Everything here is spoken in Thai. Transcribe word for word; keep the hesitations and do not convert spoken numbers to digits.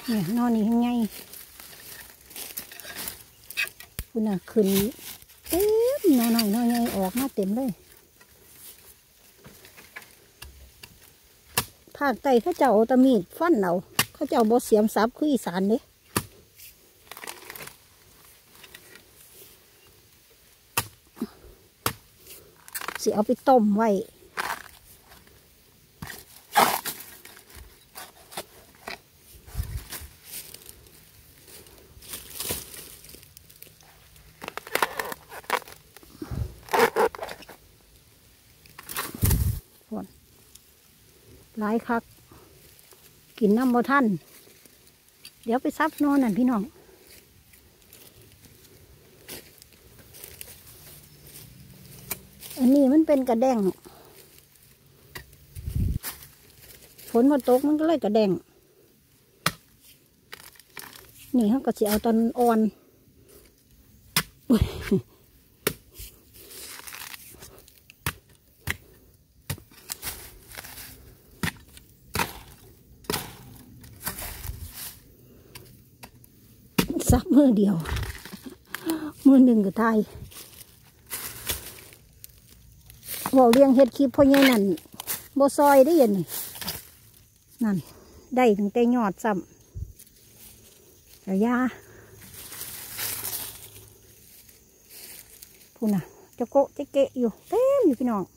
เนี่ยนอนนี่ยังไงคุณน่ะขึ้นเต็มนอนหน่อยนอนไงออกมาเต็มเลยภาคใต้เขาเจ้าตะมีดฟันเอาเขาเจ้าบ่เสียมซับคืออีสานเด้สิเอาไปต้มไว้หลายคักกินน้ำบ่ท่านเดี๋ยวไปซับนอนนั่นพี่น้องอันนี้มันเป็นกระแดงฝนมาตกมันก็เลยกระแดงนี่เขาก็จะเอาตอนอ่อนซักมือเดียวมือหนึ่งก็ตายบอกเลี้ยงเห็ดคลิปพ่อใหญ่นั่นโบซอยได้ยินนั่นได้ถึงแต่ยอดซ้ำแต่ยาพูดนะจะโกะจะเกะอยู่เต็มอยู่พี่น้อง